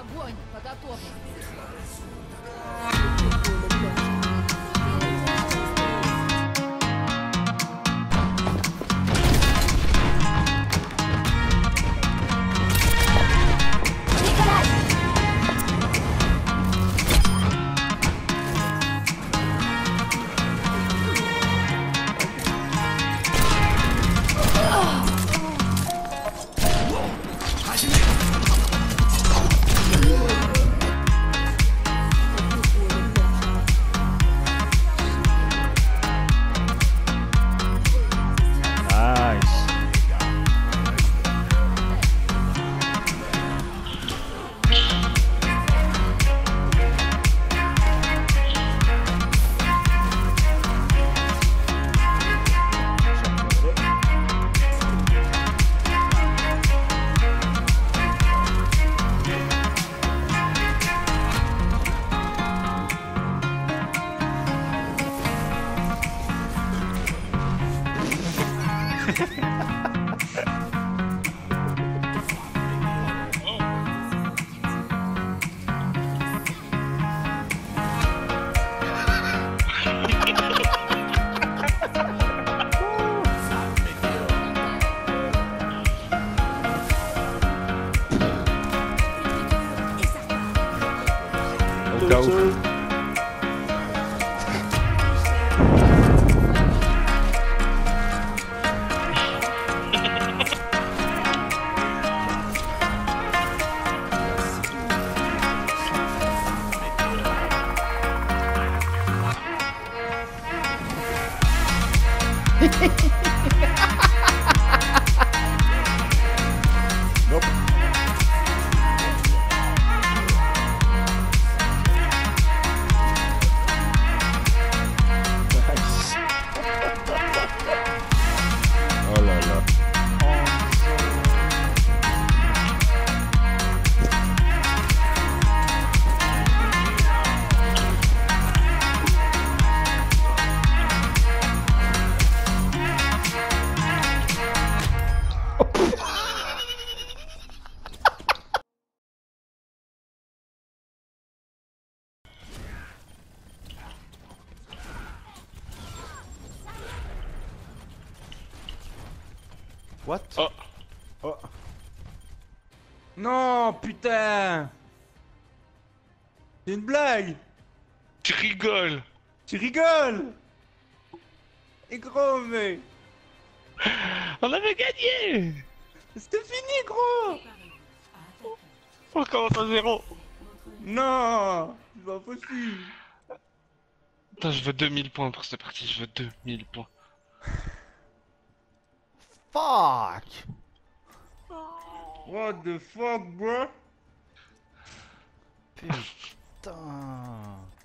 Огонь по готовности. Go. Nope. Oh là là. What? Oh. Oh. Non, putain! C'est une blague! Tu rigoles! Tu rigoles! Et gros, mais... On avait gagné! C'était fini, gros! On commence à 0. Non! C'est pas possible! Attends, je veux 2000 points pour cette partie, je veux 2000 points. Fuck! What the fuck, bro? Putain!